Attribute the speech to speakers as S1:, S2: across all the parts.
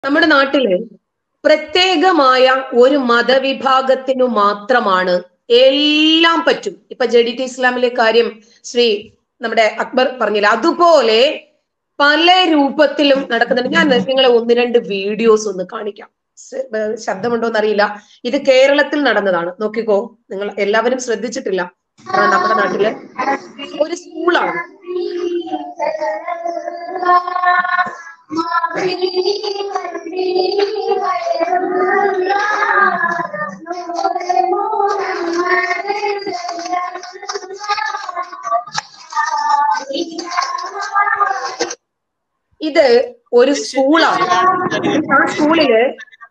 S1: നമ്മുടെ നാട്ടില് പ്രത്യേകമായ ഒരു മതവിഭാഗത്തിനു മാത്രമാണ് എല്ലാം പറ്റും. ഇപ്പൊ ജഡിറ്റ് ഇസ്ലാമിലെ കാര്യം ശ്രീ നമ്മുടെ അക്ബർ പറഞ്ഞില്ല, അതുപോലെ പല രൂപത്തിലും നടക്കുന്നുണ്ട്. ഞാൻ നിങ്ങളെ ഒന്ന് രണ്ട് വീഡിയോസ് ഒന്ന് കാണിക്കാം. ശബ്ദമുണ്ടോ എന്നറിയില്ല. ഇത് കേരളത്തിൽ നടന്നതാണ്. നോക്കിക്കോ, നിങ്ങൾ എല്ലാവരും ശ്രദ്ധിച്ചിട്ടില്ല. നമ്മുടെ നാട്ടില് ഒരു സ്കൂളാണ്. ഇത് ഒരു സ്കൂളാണ്. ആ സ്കൂളില്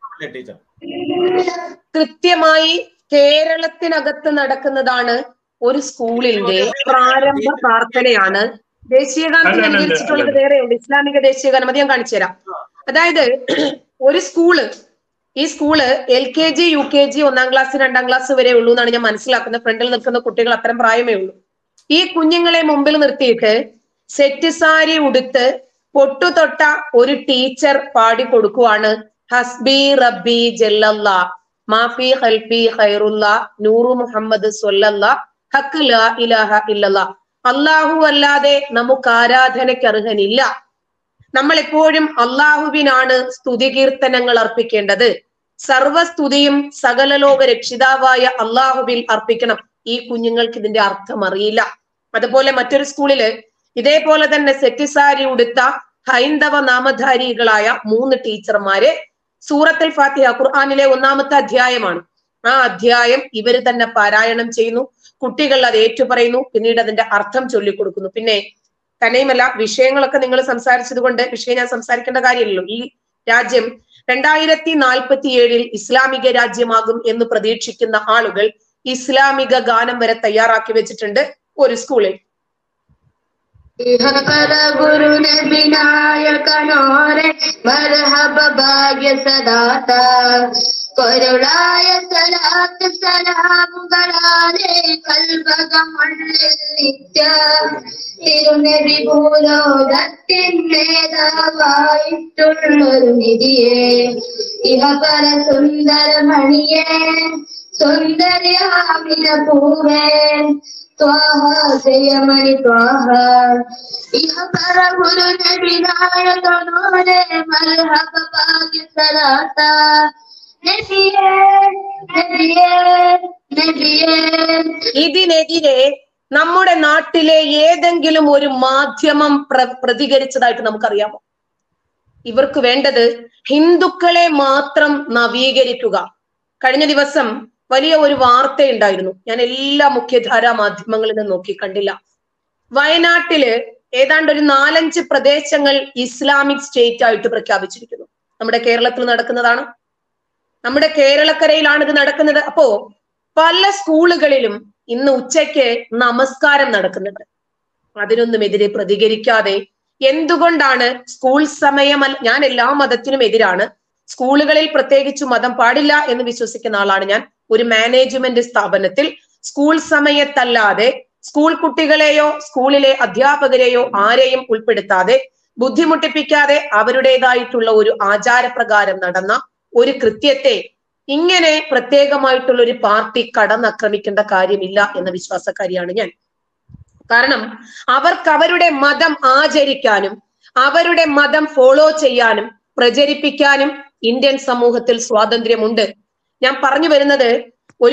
S1: കൃത്യമായി കേരളത്തിനകത്ത് നടക്കുന്നതാണ് ഒരു സ്കൂളിന്റെ പ്രാരംഭ പ്രാർത്ഥനയാണ്. ദേശീയഗാനം അനുകരിച്ചിട്ടുള്ളത് വേറെയുണ്ട്, ഇസ്ലാമിക ദേശീയഗാനം, അത് ഞാൻ കാണിച്ചു തരാം. അതായത് ഒരു സ്കൂള്, ഈ സ്കൂള് LKG UKG 1ാം ക്ലാസ് 2ാം ക്ലാസ് വരെ ഉള്ളൂ എന്നാണ് ഞാൻ മനസ്സിലാക്കുന്നത്. ഫ്രണ്ടിൽ നിൽക്കുന്ന കുട്ടികൾ അത്തരം പ്രായമേ ഉള്ളൂ. ഈ കുഞ്ഞുങ്ങളെ മുമ്പിൽ നിർത്തിയിട്ട് സെറ്റ് സാരി ഉടുത്ത് പൊട്ടുതൊട്ട ഒരു ടീച്ചർ പാടി കൊടുക്കുവാണ്, ഹസ്ബി റബ്ബി ജല്ലല്ലാ മാഫി ഖൽബി ഖൈറുല്ലാ നൂറു മുഹമ്മദ് സ്വല്ലല്ലാ ഹഖ് ലാ ഇലാഹ ഇല്ലല്ലാ. അല്ലാഹു അല്ലാതെ നമുക്ക് ആരാധനയ്ക്ക് അർഹനില്ല. നമ്മൾ എപ്പോഴും അള്ളാഹുവിനാണ് സ്തുതി കീർത്തനങ്ങൾ അർപ്പിക്കേണ്ടത്. സർവസ്തുതിയും സകലലോക രക്ഷിതാവായ അള്ളാഹുവിൽ അർപ്പിക്കണം. ഈ കുഞ്ഞുങ്ങൾക്ക് ഇതിന്റെ അർത്ഥം അറിയില്ല. അതുപോലെ മറ്റൊരു സ്കൂളില് ഇതേപോലെ തന്നെ സെറ്റ് സാരി ഉടുത്ത ഹൈന്ദവ നാമധാരികളായ 3 ടീച്ചർമാര് സൂറത്തുൽ ഫാത്തിഹ, ഖുർആനിലെ 1ാമത്തെ അധ്യായമാണ്, ആ അധ്യായം ഇവര് തന്നെ പാരായണം ചെയ്യുന്നു. കുട്ടികൾ അത് ഏറ്റുപറയുന്നു, പിന്നീട് അതിന്റെ അർത്ഥം ചൊല്ലിക്കൊടുക്കുന്നു. പിന്നെ തന്നെയുമല്ല, വിഷയങ്ങളൊക്കെ നിങ്ങൾ സംസാരിച്ചത് കൊണ്ട് വിഷയം ഞാൻ സംസാരിക്കേണ്ട കാര്യമില്ലല്ലോ. ഈ രാജ്യം 2047 ഇസ്ലാമിക രാജ്യമാകും എന്ന് പ്രതീക്ഷിക്കുന്ന ആളുകൾ ഇസ്ലാമിക ഗാനം വരെ തയ്യാറാക്കി വെച്ചിട്ടുണ്ട് ഒരു സ്കൂളിൽ.
S2: ഗുരു നബിനായകനോരെ മർഹബ ഭാഗ്യ സദാത കൊരുളായ സലാത്ത് സലാമുകളാലെ കൽബകമണ്ണിൽ നിത്യ തിരുനബി ഭൂലോകത്തിൻ നേതാവായിട്ടുള്ളൊരു നിധിയെ ഇഹപര സുന്ദരമണിയെ സുന്ദരിയാമിന പൂവേ ത്വാഹ ജയമണി ത്വാഹ ഇഹപര ഗുരു നബിനായകനോരെ മർഹബ ഭാഗ്യ സദാത
S1: ഇതിനെതിരെ നമ്മുടെ നാട്ടിലെ ഏതെങ്കിലും ഒരു മാധ്യമം പ്രതികരിച്ചതായിട്ട് നമുക്കറിയാമോ? ഇവർക്ക് വേണ്ടത് ഹിന്ദുക്കളെ മാത്രം നവീകരിക്കുക. കഴിഞ്ഞ ദിവസം വലിയ ഒരു വാർത്തയുണ്ടായിരുന്നു, ഞാൻ എല്ലാ മുഖ്യധാരാ മാധ്യമങ്ങളിലും നോക്കി, കണ്ടില്ല. വയനാട്ടില് ഏതാണ്ട് ഒരു 4-5 പ്രദേശങ്ങൾ ഇസ്ലാമിക് സ്റ്റേറ്റ് ആയിട്ട് പ്രഖ്യാപിച്ചിരിക്കുന്നു. നമ്മുടെ കേരളത്തിൽ നടക്കുന്നതാണ്, നമ്മുടെ കേരളക്കരയിലാണ് ഇത് നടക്കുന്നത്. അപ്പോ പല സ്കൂളുകളിലും ഇന്ന് ഉച്ചയ്ക്ക് നമസ്കാരം നടക്കുന്നുണ്ട്. അതിനൊന്നുമെതിരെ പ്രതികരിക്കാതെ എന്തുകൊണ്ടാണ്? സ്കൂൾ സമയമല്ല. ഞാൻ എല്ലാ മതത്തിനും എതിരാണ്. സ്കൂളുകളിൽ പ്രത്യേകിച്ച് മതം പാടില്ല എന്ന് വിശ്വസിക്കുന്ന ആളാണ് ഞാൻ. ഒരു മാനേജ്മെന്റ് സ്ഥാപനത്തിൽ സ്കൂൾ സമയത്തല്ലാതെ സ്കൂൾ കുട്ടികളെയോ സ്കൂളിലെ അധ്യാപകരെയോ ആരെയും ഉൾപ്പെടുത്താതെ ബുദ്ധിമുട്ടിപ്പിക്കാതെ അവരുടേതായിട്ടുള്ള ഒരു ആചാരപ്രകാരം നടന്ന ഒരു കൃത്യത്തെ ഇങ്ങനെ പ്രത്യേകമായിട്ടുള്ള ഒരു പാർട്ടി കടന്നാക്രമിക്കേണ്ട കാര്യമില്ല എന്ന വിശ്വാസക്കാരിയാണ് ഞാൻ. കാരണം അവർക്ക് അവരുടെ മതം ആചരിക്കാനും അവരുടെ മതം ഫോളോ ചെയ്യാനും പ്രചരിപ്പിക്കാനും ഇന്ത്യൻ സമൂഹത്തിൽ സ്വാതന്ത്ര്യമുണ്ട്. ഞാൻ പറഞ്ഞു വരുന്നത്, ഒരു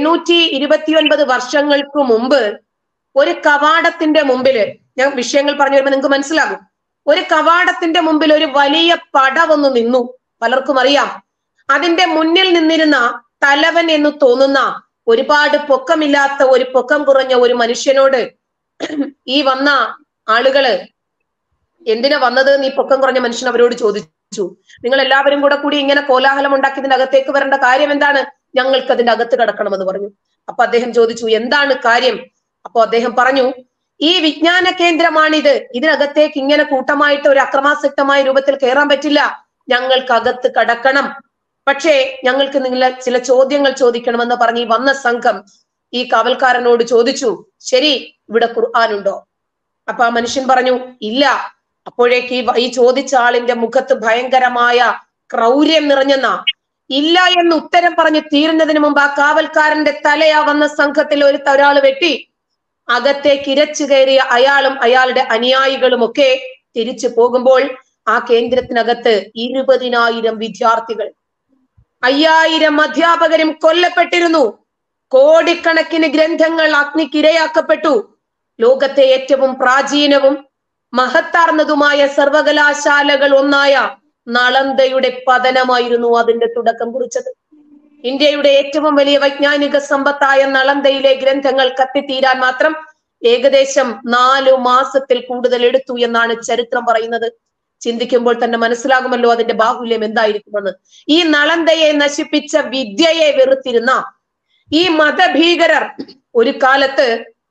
S1: 829 വർഷങ്ങൾക്ക് മുമ്പ് ഒരു കവാടത്തിന്റെ മുമ്പില്, ഞാൻ വിഷയങ്ങൾ പറഞ്ഞു വരുമ്പോൾ നിങ്ങൾക്ക് മനസ്സിലാകും, ഒരു കവാടത്തിന്റെ മുമ്പിൽ ഒരു വലിയ പട വന്നു നിന്നു. പലർക്കും അറിയാം. അതിന്റെ മുന്നിൽ നിന്നിരുന്ന തലവൻ എന്ന് തോന്നുന്ന ഒരുപാട് പൊക്കമില്ലാത്ത ഒരു പൊക്കം കുറഞ്ഞ ഒരു മനുഷ്യനോട് ഈ വന്ന ആളുകള് എന്തിനാ വന്നത് നീ പൊക്കം കുറഞ്ഞ മനുഷ്യൻ അവരോട് ചോദിച്ചു, നിങ്ങൾ എല്ലാവരും കൂടി ഇങ്ങനെ കോലാഹലം ഉണ്ടാക്കി ഇതിന്റെ അകത്തേക്ക് വരേണ്ട കാര്യം എന്താണ്? ഞങ്ങൾക്ക് അതിന്റെ അകത്ത് കിടക്കണമെന്ന് പറഞ്ഞു. അപ്പൊ അദ്ദേഹം ചോദിച്ചു, എന്താണ് കാര്യം? അപ്പൊ അദ്ദേഹം പറഞ്ഞു, ഈ വിജ്ഞാന കേന്ദ്രമാണിത്, ഇതിനകത്തേക്ക് ഇങ്ങനെ കൂട്ടമായിട്ട് ഒരു അക്രമാസക്തമായ രൂപത്തിൽ കയറാൻ പറ്റില്ല, ഞങ്ങൾക്ക് അകത്ത് കടക്കണം, പക്ഷേ ഞങ്ങൾക്ക് നിങ്ങൾ ചില ചോദ്യങ്ങൾ ചോദിക്കണമെന്ന് പറഞ്ഞ് വന്ന സംഘം ഈ കാവൽക്കാരനോട് ചോദിച്ചു, ശരി ഇവിടെ ഖുർആൻ ഉണ്ടോ? അപ്പൊ ആ മനുഷ്യൻ പറഞ്ഞു ഇല്ല. അപ്പോഴേക്ക് ഈ ചോദിച്ച ആളിന്റെ മുഖത്ത് ഭയങ്കരമായ ക്രൗര്യം നിറഞ്ഞെന്ന. ഇല്ല എന്ന് ഉത്തരം പറഞ്ഞ് തീരുന്നതിന് മുമ്പ് ആ കാവൽക്കാരന്റെ തലയാ വന്ന സംഘത്തിൽ ഒരാള് വെട്ടി. അകത്തേക്ക് ഇരച്ചു കയറിയ അയാളും അയാളുടെ അനുയായികളും ഒക്കെ തിരിച്ചു പോകുമ്പോൾ ആ കേന്ദ്രത്തിനകത്ത് 20,000 വിദ്യാർത്ഥികൾ, 5,000 അധ്യാപകരും കൊല്ലപ്പെട്ടിരുന്നു. കോടിക്കണക്കിന് ഗ്രന്ഥങ്ങൾ അഗ്നിക്കിരയാക്കപ്പെട്ടു. ലോകത്തെ ഏറ്റവും പ്രാചീനവും മഹത്താർന്നതുമായ സർവകലാശാലകൾ ഒന്നായ നളന്ദയുടെ പതനമായിരുന്നു അതിന്റെ തുടക്കം കുറിച്ചത്. ഇന്ത്യയുടെ ഏറ്റവും വലിയ വൈജ്ഞാനിക സമ്പത്തായ നളന്ദയിലെ ഗ്രന്ഥങ്ങൾ കത്തിത്തീരാൻ മാത്രം ഏകദേശം 4 മാസത്തിൽ കൂടുതൽ എടുത്തു എന്നാണ് ചരിത്രം പറയുന്നത്. ചിന്തിക്കുമ്പോൾ തന്നെ മനസ്സിലാകുമല്ലോ അതിന്റെ ബാഹുല്യം എന്തായിരിക്കുമെന്ന്. ഈ നളന്ദയെ നശിപ്പിച്ച വിദ്യയെ വെറുത്തിരുന്ന ഈ മതഭീകരർ ഒരു കാലത്ത്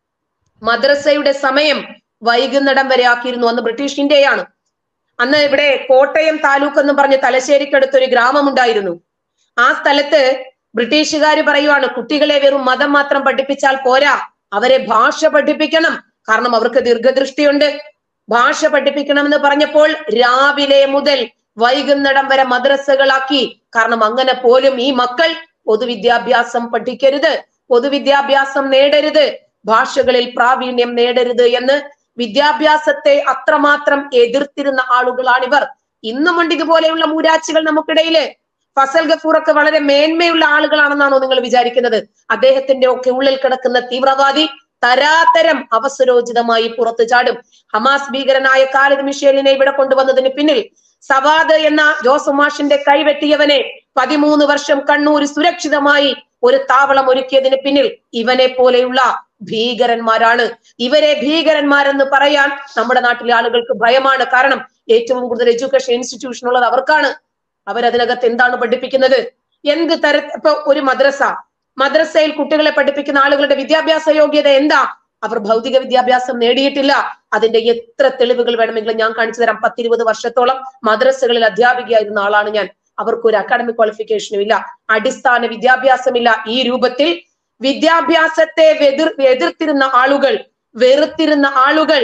S1: മദ്രസയുടെ സമയം വൈകുന്നിടം വരെ ആക്കിയിരുന്നു. അന്ന് ബ്രിട്ടീഷ് ഇന്ത്യയാണ്. അന്ന് ഇവിടെ കോട്ടയം താലൂക്ക് എന്ന് പറഞ്ഞ് തലശ്ശേരിക്കടുത്തൊരു ഗ്രാമം ഉണ്ടായിരുന്നു. ആ സ്ഥലത്ത് ബ്രിട്ടീഷുകാർ പറയുവാണ്, കുട്ടികളെ വെറും മതം മാത്രം പഠിപ്പിച്ചാൽ പോരാ, അവരെ ഭാഷ പഠിപ്പിക്കണം. കാരണം അവർക്ക് ദീർഘദൃഷ്ടിയുണ്ട്. ഭാഷ പഠിപ്പിക്കണമെന്ന് പറഞ്ഞപ്പോൾ രാവിലെ മുതൽ വൈകുന്നിടം വരെ മദ്രസകളാക്കി. കാരണം അങ്ങനെ പോലും ഈ മക്കൾ പൊതുവിദ്യാഭ്യാസം പഠിക്കരുത്, പൊതുവിദ്യാഭ്യാസം നേടരുത്, ഭാഷകളിൽ പ്രാവീണ്യം നേടരുത് എന്ന് വിദ്യാഭ്യാസത്തെ അത്രമാത്രം എതിർത്തിരുന്ന ആളുകളാണിവർ. ഇന്നുമുണ്ട് ഇതുപോലെയുള്ള മൂരാച്ചികൾ നമുക്കിടയില്. ഫസൽ ഗഫൂറൊക്കെ വളരെ മേന്മയുള്ള ആളുകളാണെന്നാണോ നിങ്ങൾ വിചാരിക്കുന്നത്? അദ്ദേഹത്തിന്റെ ഒക്കെ ഉള്ളിൽ കിടക്കുന്ന തീവ്രവാദി തരാതരം അവസരോചിതമായി പുറത്തു ചാടും. ഹമാസ് ഭീകരനായ ഖാലിദ് മിഷേലിനെ ഇവിടെ കൊണ്ടുവന്നതിന് പിന്നിൽ സവാദ് എന്ന ജോസഫ് മാഷിന്റെ കൈവെട്ടിയവനെ 13 വർഷം കണ്ണൂർ സുരക്ഷിതമായി ഒരു താവളം ഒരുക്കിയതിന് പിന്നിൽ ഇവനെ പോലെയുള്ള ഭീകരന്മാരാണ്. ഇവരെ ഭീകരന്മാരെന്ന് പറയാൻ നമ്മുടെ നാട്ടിലെ ആളുകൾക്ക് ഭയമാണ്. കാരണം ഏറ്റവും കൂടുതൽ എഡ്യൂക്കേഷൻ ഇൻസ്റ്റിറ്റ്യൂഷൻ ഉള്ളത് അവർക്കാണ്. അവരതിനകത്ത് എന്താണ് പഠിപ്പിക്കുന്നത്? എന്ത് ഇപ്പൊ ഒരു മദ്രസയിൽ കുട്ടികളെ പഠിപ്പിക്കുന്ന ആളുകളുടെ വിദ്യാഭ്യാസ യോഗ്യത എന്താ? അവർ ഭൗതിക വിദ്യാഭ്യാസം നേടിയിട്ടില്ല. അതിന്റെ എത്ര തെളിവുകൾ വേണമെങ്കിലും ഞാൻ കാണിച്ചു തരാം. 10-20 വർഷത്തോളം മദ്രസകളിൽ അധ്യാപികയായിരുന്ന ആളാണ് ഞാൻ. അവർക്കൊരു അക്കാഡമിക് ക്വാളിഫിക്കേഷനും ഇല്ല, അടിസ്ഥാന വിദ്യാഭ്യാസമില്ല. ഈ രൂപത്തിൽ വിദ്യാഭ്യാസത്തെ എതിർത്തിരുന്ന ആളുകൾ, വെറുത്തിരുന്ന ആളുകൾ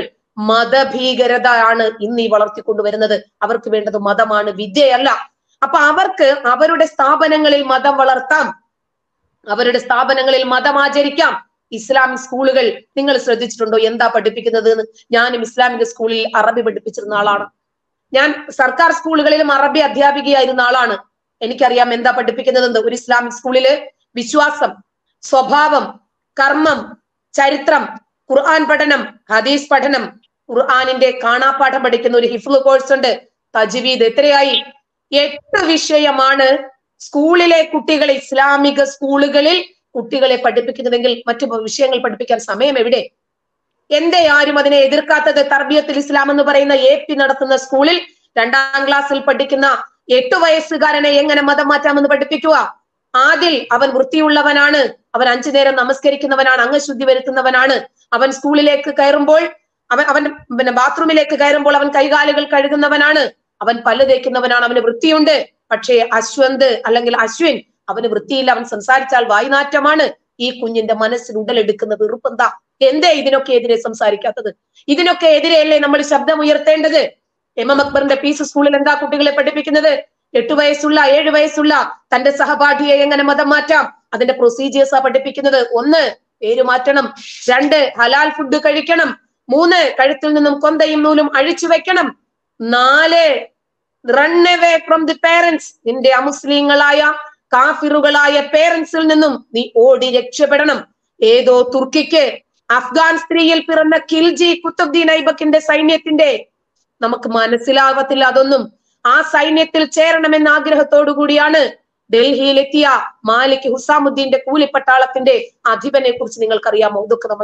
S1: മതഭീകരത ആണ് ഇന്ന് ഈ വളർത്തിക്കൊണ്ടുവരുന്നത്. അവർക്ക് വേണ്ടത് മതമാണ്, വിദ്യയല്ല. അപ്പൊ അവർക്ക് അവരുടെ സ്ഥാപനങ്ങളിൽ മതം വളർത്താം, അവരുടെ സ്ഥാപനങ്ങളിൽ മതം ആചരിക്കാം. ഇസ്ലാമിക് സ്കൂളുകൾ നിങ്ങൾ ശ്രദ്ധിച്ചിട്ടുണ്ടോ എന്താ പഠിപ്പിക്കുന്നത് എന്ന്? ഞാനും ഇസ്ലാമിക സ്കൂളിൽ അറബി പഠിപ്പിച്ചിരുന്ന ആളാണ്. ഞാൻ സർക്കാർ സ്കൂളുകളിലും അറബി അധ്യാപികയായിരുന്ന ആളാണ്. എനിക്കറിയാം എന്താ പഠിപ്പിക്കുന്നതെന്ന്. ഒരു ഇസ്ലാമിക് സ്കൂളില് വിശ്വാസം, സ്വഭാവം, കർമ്മം, ചരിത്രം, ഖുർആൻ പഠനം, ഹദീസ് പഠനം, ഖുർആനിന്റെ കാണാപ്പാഠം പഠിക്കുന്ന ഒരു ഹിഫ്ള് കോഴ്സ് ഉണ്ട്, തജ്വീദ്. എത്രയായി? 8 വിഷയമാണ് സ്കൂളിലെ കുട്ടികളെ, ഇസ്ലാമിക സ്കൂളുകളിൽ കുട്ടികളെ പഠിപ്പിക്കുന്നതെങ്കിൽ മറ്റു വിഷയങ്ങൾ പഠിപ്പിക്കാൻ സമയം എവിടെ? എന്തേ ആരും അതിനെ എതിർക്കാത്തത്? തർബിയത്തുൽ ഇസ്ലാം എന്ന് പറയുന്ന AP നടത്തുന്ന സ്കൂളിൽ 2ാം ക്ലാസ്സിൽ പഠിക്കുന്ന 8 വയസ്സുകാരനെ എങ്ങനെ മതം മാറ്റാമെന്ന് പഠിപ്പിക്കുക? ആദിൽ അവൻ വൃത്തിയുള്ളവനാണ്, അവൻ 5 നേരം നമസ്കരിക്കുന്നവനാണ്, അംഗശുദ്ധി വരുത്തുന്നവനാണ്. അവൻ സ്കൂളിലേക്ക് കയറുമ്പോൾ അവൻ ബാത്റൂമിലേക്ക് കയറുമ്പോൾ അവൻ കൈകാലുകൾ കഴുകുന്നവനാണ്, അവൻ പല്ല് തേക്കുന്നവനാണ്, അവന് വൃത്തിയുണ്ട്. പക്ഷേ അശ്വന്ത് അല്ലെങ്കിൽ അശ്വിൻ അവന് വൃത്തിയില്ല, അവൻ സംസാരിച്ചാൽ വായ്നാറ്റമാണ്. ഈ കുഞ്ഞിന്റെ മനസ്സിൽ ഉടലെടുക്കുന്ന വെറുപ്പെന്താ? എന്തേ ഇതിനൊക്കെ എതിരെ സംസാരിക്കാത്തത്? ഇതിനൊക്കെ എതിരെയല്ലേ നമ്മൾ ശബ്ദമുയർത്തേണ്ടത്? എം അക്ബറിന്റെ പീസ് സ്കൂളിൽ എന്താ കുട്ടികളെ പഠിപ്പിക്കുന്നത്? 8 വയസ്സുള്ള 7 വയസ്സുള്ള തന്റെ സഹപാഠിയെ എങ്ങനെ മതം മാറ്റാം, അതിന്റെ പ്രൊസീജിയേഴ്സാ പഠിപ്പിക്കുന്നത്. 1 പേര് മാറ്റണം, 2 ഹലാൽ ഫുഡ് കഴിക്കണം, 3 കഴുത്തിൽ നിന്നും കൊന്തയും നൂലും അഴിച്ചു വെക്കണം, 4 run away from the parents, നിന്റെ അമുസ്ലിങ്ങളായ കാഫിറുകളായ പേരൻസിൽ നിന്നും നീ ഓടി രക്ഷപ്പെടണം. ഏതോ തുർക്കിക്ക് അഫ്ഗാൻ സ്ത്രീയിൽ പിറന്ന ഖിൽജി കുത്തുബ്ദീൻ ഐബക്കിന്റെ സൈന്യത്തിന്റെ, നമുക്ക് മനസ്സിലാവത്തില്ല അതൊന്നും. ആ സൈന്യത്തിൽ ചേരണമെന്ന ആഗ്രഹത്തോടു കൂടിയാണ് ഡൽഹിയിലെത്തിയ മാലിക് ഹുസാമുദ്ദീന്റെ കൂലിപ്പട്ടാളത്തിന്റെ അധിപനെ കുറിച്ച് നിങ്ങൾക്കറിയാമോ?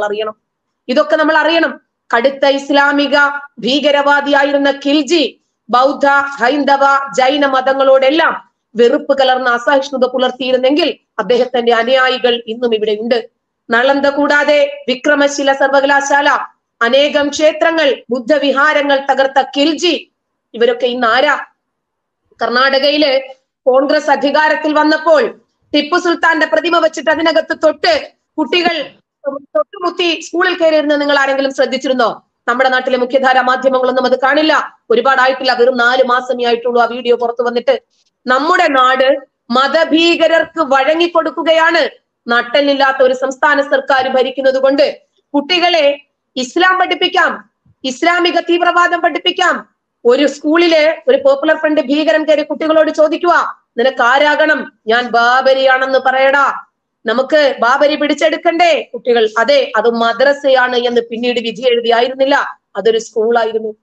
S1: ഇതൊക്കെ നമ്മൾ അറിയണം. കടുത്ത ഇസ്ലാമിക ഭീകരവാദിയായിരുന്ന ഖിൽജി ബൗദ്ധ, ഹൈന്ദവ, ജൈന മതങ്ങളോടെല്ലാം വെറുപ്പ് കലർന്ന അസഹിഷ്ണുത പുലർത്തിയിരുന്നെങ്കിൽ അദ്ദേഹത്തിന്റെ അനുയായികൾ ഇന്നും ഇവിടെ ഉണ്ട്. നളന്ദ കൂടാതെ വിക്രമശില സർവകലാശാല, അനേകം ക്ഷേത്രങ്ങൾ, ബുദ്ധവിഹാരങ്ങൾ തകർത്ത ഖിൽജി, ഇവരൊക്കെ ഇന്ന് ആരാ? കർണാടകയില് കോൺഗ്രസ് അധികാരത്തിൽ വന്നപ്പോൾ ടിപ്പു സുൽത്താന്റെ പ്രതിമ വെച്ചിട്ട് അതിനകത്ത് കുട്ടികൾ തൊട്ടുമുത്തി സ്കൂളിൽ കയറിയിരുന്ന നിങ്ങൾ ആരെങ്കിലും ശ്രദ്ധിച്ചിരുന്നോ? നമ്മുടെ നാട്ടിലെ മുഖ്യധാരാ മാധ്യമങ്ങളൊന്നും അത് കാണില്ല. ഒരുപാടായിട്ടില്ല, വെറും 4 മാസമേ ആയിട്ടുള്ളൂ ആ വീഡിയോ പുറത്തു വന്നിട്ട്. നമ്മുടെ നാട് മതഭീകരർക്ക് വഴങ്ങിക്കൊടുക്കുകയാണ്. നട്ടലില്ലാത്ത ഒരു സംസ്ഥാന സർക്കാർ ഭരിക്കുന്നത് കൊണ്ട് കുട്ടികളെ ഇസ്ലാം പഠിപ്പിക്കാം, ഇസ്ലാമിക തീവ്രവാദം പഠിപ്പിക്കാം. ഒരു സ്കൂളില് ഒരു പോപ്പുലർ ഫ്രണ്ട് ഭീകരൻ കയറി കുട്ടികളോട് ചോദിക്കുക, നിനക്ക് ആരാകണം? ഞാൻ ബാബരിയാണെന്ന് പറയടാ, നമുക്ക് ബാബരി പിടിച്ചെടുക്കണ്ടേ? കുട്ടികൾ അതെ, അത് മദ്രസയാണ് എന്ന് പിന്നീട് വിധി എഴുതിയായിരുന്നില്ല, അതൊരു സ്കൂളായിരുന്നു.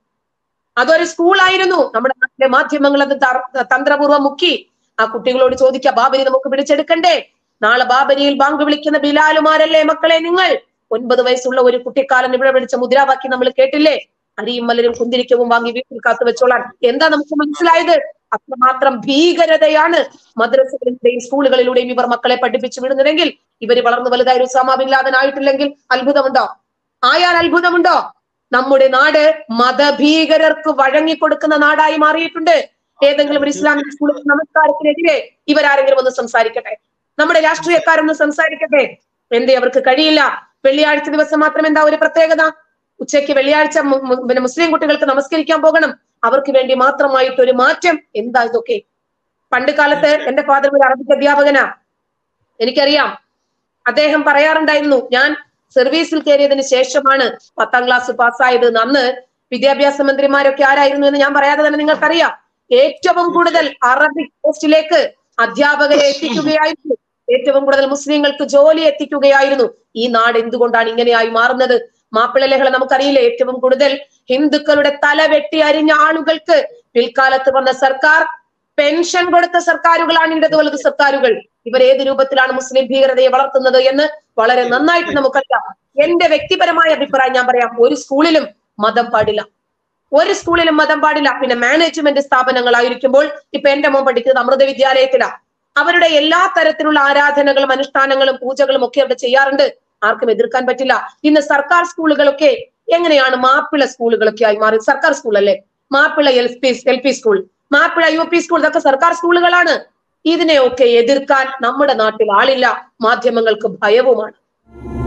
S1: നമ്മുടെ നാട്ടിലെ മാധ്യമങ്ങൾ അത് തന്ത്രപൂർവ്വം മുക്കി. ആ കുട്ടികളോട് ചോദിക്കുക, ബാബരി നമുക്ക് പിടിച്ചെടുക്കണ്ടേ? നാളെ ബാബരിയിൽ ബാങ്ക് വിളിക്കുന്ന ബിലാലുമാരല്ലേ മക്കളെ നിങ്ങൾ? 9 വയസ്സുള്ള ഒരു കുട്ടിക്കാലം ഇവിടെ വിളിച്ച മുദ്രാവാക്യം നമ്മൾ കേട്ടില്ലേ? അരിയും മലരും കുന്തിരിക്കവും വാങ്ങി വീട്ടിൽ കാത്തു വെച്ചോളാൻ. എന്താ നമുക്ക് മനസ്സിലായത്? അത്രമാത്രം ഭീകരതയാണ് മദ്രസകളിലൂടെയും സ്കൂളുകളിലൂടെയും ഇവർ മക്കളെ പഠിപ്പിച്ചു വിടുന്നതെങ്കിൽ, ഇവര് വളർന്നു വലുതായ ഉസാമ ബിൻ ലാദൻ ആയിട്ടില്ലെങ്കിൽ അത്ഭുതമുണ്ടോ? ആയാൽ അത്ഭുതമുണ്ടോ? നമ്മുടെ നാട് മതഭീകരർക്ക് വഴങ്ങിക്കൊടുക്കുന്ന നാടായി മാറിയിട്ടുണ്ട്. ഏതെങ്കിലും ഒരു ഇസ്ലാമിക് സ്കൂളിൽ നമസ്കാരത്തിനെതിരെ ഇവരാരെങ്കിലും ഒന്ന് സംസാരിക്കട്ടെ, നമ്മുടെ രാഷ്ട്രീയക്കാരൊന്ന് സംസാരിക്കട്ടെ. എന്തേ അവർക്ക് കഴിയില്ല? വെള്ളിയാഴ്ച ദിവസം മാത്രം എന്താ ഒരു പ്രത്യേകത? ഉച്ചയ്ക്ക് വെള്ളിയാഴ്ച മുസ്ലിം കുട്ടികൾക്ക് നമസ്കരിക്കാൻ പോകണം, അവർക്ക് വേണ്ടി മാത്രമായിട്ടൊരു മാറ്റം. എന്താ ഇതൊക്കെ? പണ്ട് കാലത്ത് എന്റെ ഫാദർ ഒരു അറബിക് അധ്യാപകനാ, എനിക്കറിയാം. അദ്ദേഹം പറയാറുണ്ടായിരുന്നു, ഞാൻ സർവീസിൽ കയറിയതിന് ശേഷമാണ് 10ാം ക്ലാസ് പാസ്സായത്. അന്ന് വിദ്യാഭ്യാസ മന്ത്രിമാരൊക്കെ ആരായിരുന്നു എന്ന് ഞാൻ പറയാതെ തന്നെ നിങ്ങൾക്കറിയാം. ഏറ്റവും കൂടുതൽ അറബിക് പോസ്റ്റിലേക്ക് അധ്യാപകരെ എത്തിക്കുകയായിരുന്നു, ഏറ്റവും കൂടുതൽ മുസ്ലിങ്ങൾക്ക് ജോലി എത്തിക്കുകയായിരുന്നു. ഈ നാട് എന്തുകൊണ്ടാണ് ഇങ്ങനെയായി മാറുന്നത്? മാപ്പിള ലഹള നമുക്കറിയില്ലേ? ഏറ്റവും കൂടുതൽ ഹിന്ദുക്കളുടെ തല വെട്ടി അരിഞ്ഞ ആളുകൾക്ക് പിൽക്കാലത്ത് വന്ന സർക്കാർ പെൻഷൻ കൊടുത്ത സർക്കാരുകളാണ് ഇടതുവലത് സർക്കാരുകൾ. ഇവർ ഏത് രൂപത്തിലാണ് മുസ്ലിം ഭീകരതയെ വളർത്തുന്നത് എന്ന് വളരെ നന്നായിട്ട് നമുക്കറിയാം. എന്റെ വ്യക്തിപരമായ അഭിപ്രായം ഞാൻ പറയാം, ഒരു സ്കൂളിലും മതം പാടില്ല, ഒരു സ്കൂളിലും മതം പാടില്ല. പിന്നെ മാനേജ്മെന്റ് സ്ഥാപനങ്ങളായിരിക്കുമ്പോൾ, ഇപ്പൊ എന്റെ മോൻ പഠിക്കുന്നത് അമൃത വിദ്യാലയത്തിലാണ്, അവരുടെ എല്ലാ തരത്തിലുള്ള ആരാധനകളും അനുഷ്ഠാനങ്ങളും പൂജകളും ഒക്കെ അവിടെ ചെയ്യാറുണ്ട്, ആർക്കും എതിർക്കാൻ പറ്റില്ല. ഇന്ന് സർക്കാർ സ്കൂളുകളൊക്കെ എങ്ങനെയാണ് മാപ്പിള സ്കൂളുകളൊക്കെ ആയി മാറി? സർക്കാർ സ്കൂൾ അല്ലേ? Mappila LP school, Mappila UP school, ഇതൊക്കെ സർക്കാർ സ്കൂളുകളാണ്. ഇതിനെയൊക്കെ എതിർക്കാൻ നമ്മുടെ നാട്ടിൽ ആളില്ല, മാധ്യമങ്ങൾക്ക് ഭയവുമാണ്.